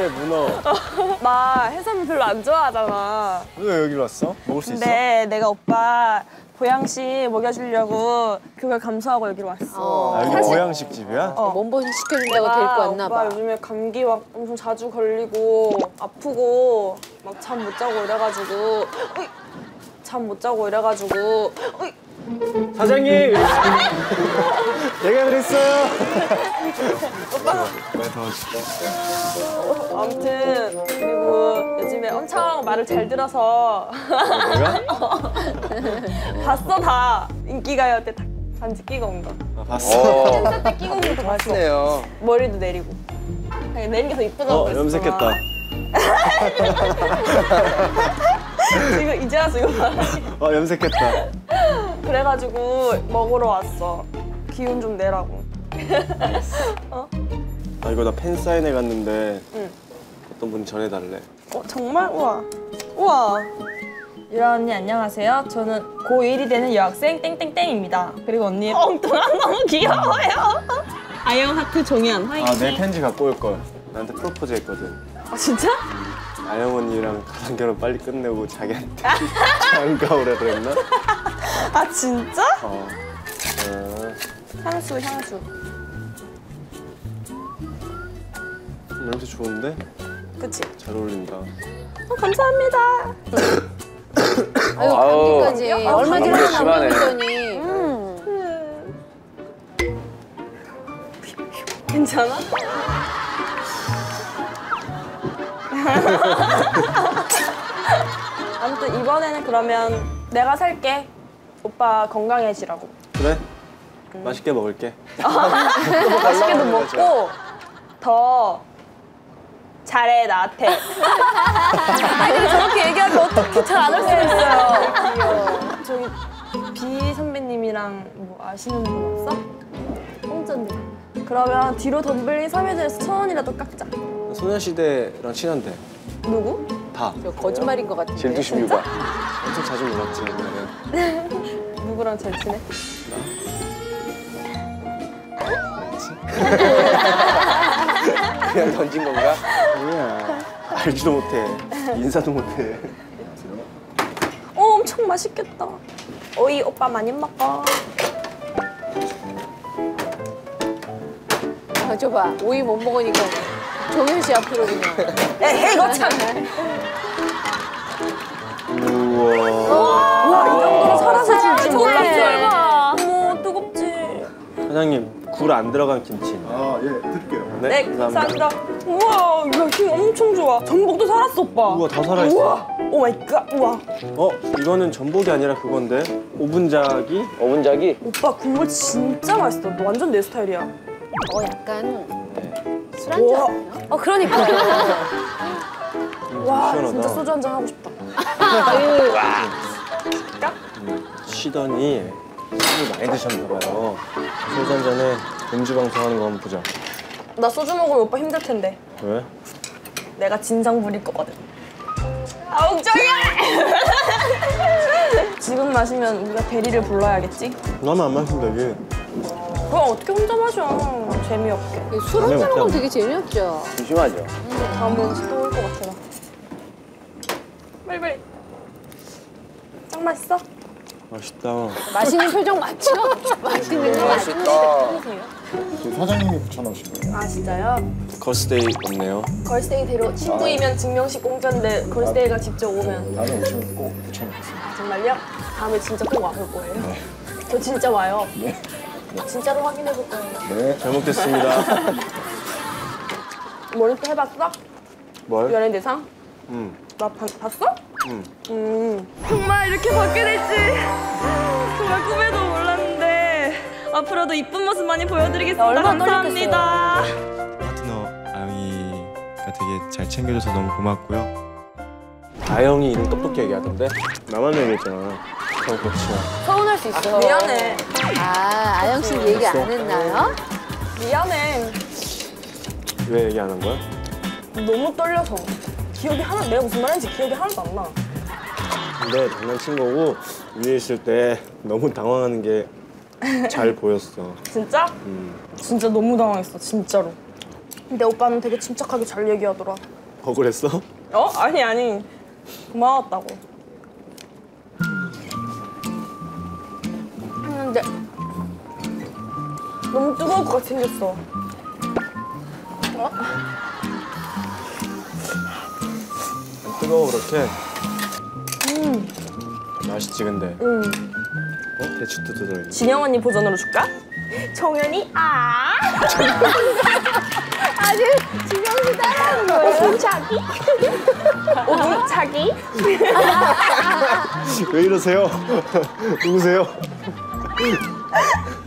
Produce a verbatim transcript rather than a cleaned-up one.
회, 문어. 나 해산물 별로 안 좋아하잖아. 왜 여기로 왔어? 먹을 수 있어? 근데 내가 오빠 보양식 먹여주려고 그걸 감수하고 여기로 왔어. 어. 아, 여기 사실- 보양식 집이야? 어. 몸보신 시켜준다고 데리고 왔나 봐. 오빠 요즘에 감기 막 엄청 자주 걸리고 아프고 막 잠 못 자고 이래가지고 잠 못 자고 이래가지고 어이. 사장님! 내가 그랬어요! 아무튼 그리고 요즘에 엄청 말을 잘 들어서 내가? 봤어 다 인기가요 때 다 반지 끼고 온 거. 아, 봤어. 팬사 때 끼고 온 것도 봤어. 네요. 머리도 내리고. 아니, 내린 게 더 이쁘다고 어, 그랬어. 염색했다. 지금 이제 와서 이거 봐. 어, 염색했다. 그래가지고 먹으러 왔어. 기운 좀 내라고. 어? 아, 이거 나 팬 사인회 갔는데 응. 어떤 분이 전해달래. 어, 정말? 우와. 우와. 유라 언니 안녕하세요. 저는 고일이 되는 여학생 땡땡땡입니다. 그리고 언니의 엉뚱한 너무 귀여워요. 아영 하트 종현 화이팅. 아, 내 편지 갖고 올 걸. 나한테 프로포즈 했거든. 아 진짜? 아영 언니랑 가상 결혼 빨리 끝내고 자기한테 장가 오래 그랬나? 아 진짜? 어. 아, 향수 향수. 냄새 좋은데? 그치? 잘 어울린다. 어, 감사합니다. 아유, 아우, 감기까지. 아, 얼마 전에 감기가 심하네. 남겨놓더니. 음. 괜찮아? 아무튼 이번에는 그러면 내가 살게. 오빠 건강해지라고. 그래? 맛있게 먹을게. 맛있게도 먹고 더 잘해 나한테. 아니 근데 저렇게 얘기하면 어떻게 잘 안 할 수가 있어요. 귀여워. 저기 비 선배님이랑 뭐 아시는 분 없어? 홍전님. 그러면 뒤로 덤블링 삼 회전에서 천 원이라도 깎자. 소녀시대랑 친한데. 누구? 다. 저 거짓말인 것 같은데. 질투심 유발. 엄청 자주 놀았지, 옛날에. 누구랑 제일 친해? 그냥 던진 건가? 뭐야. 알지도 못해. 인사도 못해. 어 엄청 맛있겠다. 오이 오빠 많이 먹어. 아, 저봐. 오이 못 먹으니까 종현 씨 앞으로 그냥. 에이 이거 참. 우와. 와 이 정도로 살아서 줄줄 몰랐어요. 봐. 어머 뜨겁지. 사장님, 굴 안 들어간 김치. 아, 예, 드릴게요. 네, 네 감사합니다. 우와 이거 힘 엄청 좋아. 전복도 살았어 오빠. 우와, 다 살아있어. 우와 오 마이 갓 우와. 어, 이거는 전복이 아니라 그건데? 오분자기? 오분자기? 오빠 국물 진짜 맛있어. 너 완전 내 스타일이야. 어, 약간 술안주 우와. 아니에요? 어 그러니까. 와 시원하다. 진짜 소주 한 잔 하고 싶다. 쉬더니 술을 많이 드셨나 봐요. 소주 한 잔에 음주 방송하는 거 한번 보자. 나 소주 먹으면 오빠 힘들 텐데. 왜? 내가 진상 부릴 거거든. 아 옥정이야! 지금 마시면 우리가 대리를 불러야겠지? 나만 안 마시면 되지. 그럼 어떻게 혼자 마셔? 재미없게. 술 한잔하는 건 되게 재미없죠. 조심하죠. 다음에 음식 또 올 것 같아 나. 빨리빨리. 짱 맛있어? 맛있다. 맛있는 표정 맞죠? 맛있는 거 맛있다. 그 사장님이 붙여놓으신 거예요. 아 진짜요? 걸스데이 없네요. 걸스데이대로 친구이면 증명식 공짜인데 걸스데이가 직접 오면 다음에 오시면 꼭 붙여놓겠습니다. 아, 정말요? 다음에 진짜 꼭 와볼 거예요. 저 진짜 와요. 네. 진짜로 확인해 볼 거예요. 네. 잘 먹겠습니다. 모니터 해봤어? 뭘? 연예인 대상? 응. 나 봐, 봤어? 응. 음. 정말 이렇게 받게 될지 정말 꿈에도 몰랐는데 앞으로도 이쁜 모습 많이 보여드리겠습니다. 얼마나 감사합니다. 파트너 아영이가 되게 잘 챙겨줘서 너무 고맙고요. 아영이 이름 똑똑히 얘기하던데? 나만 얘기했잖아. 그럼 그렇지만. 서운할 수 있어. 미안해. 아, 아영 씨 얘기 안 했나요? 미안해. 왜 얘기 안 한 거야? 너무 떨려서 기억이 하나 내가 무슨 말인지 기억이 하나도 안 나. 근데 장난친 거고 위에 있을 때 너무 당황하는 게 잘 보였어. 진짜? 음. 진짜 너무 당황했어 진짜로. 근데 오빠는 되게 침착하게 잘 얘기하더라. 억울했어? 어? 아니 아니 고마웠다고. 근데 너무 뜨거울 것 같이 생겼어. 어? 뜨거워 그렇게? 음 맛있지 근데? 응. 어? 대추도 들어있네. 진영 언니 버전으로 줄까? 정연이 아 아주 진영이 따라하는 거예요. 오분 자기? 오분 자기? 왜 이러세요? 누구세요?